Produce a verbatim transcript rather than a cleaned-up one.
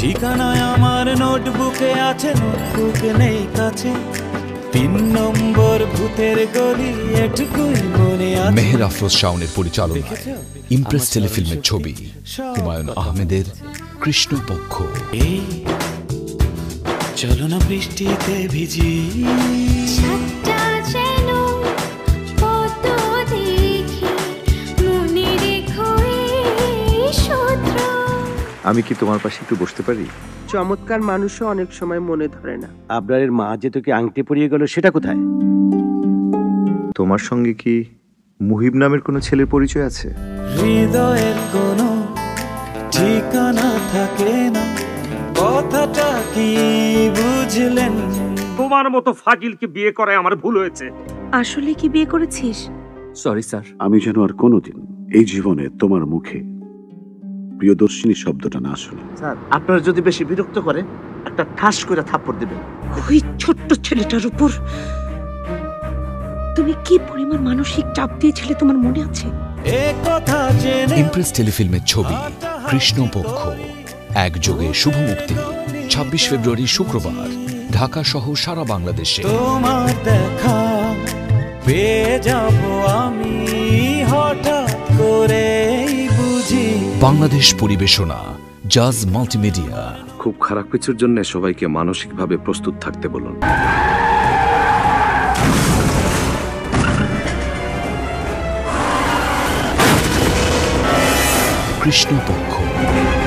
ঠিকানায় আমার নোটবুকে আছে, নোটবুক নেই কাছে, তিন নম্বর ভূতের গলি এটুকুই মনে আছে। মেহের আফরোজ শাওনের পরিচালনায় ইমপ্রেস টেলিফিল্মের ছবি হুমায়ুন আহমেদের কৃষ্ণপক্ষ। এই চলো না বৃষ্টিতে ভিজি, আমি কি তোমার পাশে একটু বসতে পারি? চমৎকার মানুষও অনেক সময় মনে ধরে না। আবরারের মা যে তোকে আংটি পরিয়ে গেল সেটা কোথায়? তোমার সঙ্গে কি মুহিব নামের কোনো ছেলের পরিচয় আছে? হৃদয়ের কোনো ঠিকানা থাকে না, কথাটা কি বুঝলেন? তোমার মতো ফাজিলকে বিয়ে করায় আমার ভুল হয়েছে। আসলে কি বিয়ে করেছিস? Sorry sir. আমি যেন আর কোনোদিন এই জীবনে তোমার মুখে প্রিয়দর্শিনী শব্দটা না শুনি। স্যার, আপনারা যদি বেশি বিরক্ত করে একটা ঠাস করে থাপ্পড় দিবেন। ওই ছোট্ট ছেলেটার উপর তুমি কি পরিমাণ মানসিক চাপ দিয়েছিলে তোমার মনে আছে? ইমপ্রেস টেলিফিল্মের ছবি কৃষ্ণপক্ষ একযোগে শুভ মুক্তি ছাব্বিশ ফেব্রুয়ারি শুক্রবার ঢাকা সহ সারা বাংলাদেশে। তোমার দেখা পেয়ে যাব আমি হঠাৎ করে বুঝি। বাংলাদেশ পরিবেশনা জাজ মাল্টিমিডিয়া। খুব খারাপ কিছুর জন্য সবাইকে মানসিকভাবে প্রস্তুত থাকতে বলুন। কৃষ্ণপক্ষ।